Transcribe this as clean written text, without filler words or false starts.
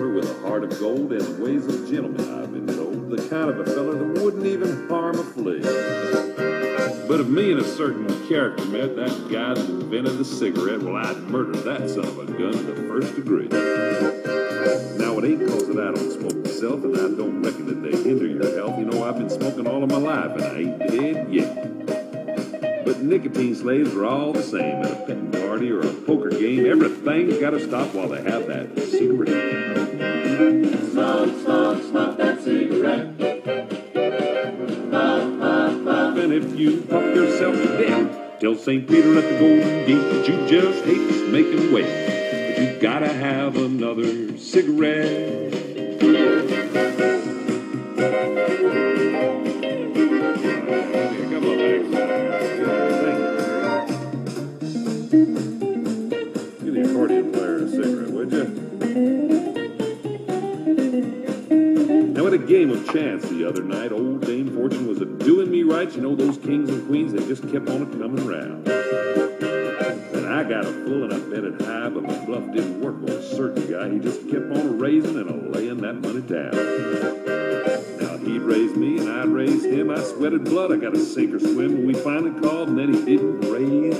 with a heart of gold and ways of gentlemen, I've been told. The kind of a fella that wouldn't even harm a flea. But if me and a certain character met, that guy that invented the cigarette, well, I'd murder that son of a gun to the first degree. Now, it ain't cause that I don't smoke myself, and I don't reckon that they hinder your health. You know, I've been smoking all of my life, and I ain't dead yet. But nicotine slaves are all the same. At a petting party or a poker game, everything's got to stop while they have that cigarette. Smoke, smoke, smoke that cigarette. Puff, puff, puff. And if you puff yourself to death, tell St. Peter at the Golden Gate that you just hate this making way. But you gotta have another cigarette. Give the accordion player a cigarette, would you? Now, at a game of chance the other night, old Dame Fortune was a-doing me right. You know, those kings and queens, they just kept on a-coming round. And I got a full and I bet it high, but my bluff didn't work on a certain guy. He just kept on a-raising and a-laying that money down. Now, he'd raise me and I'd raise him. I sweated blood. I got a sink or swim when we finally called, and then he didn't raise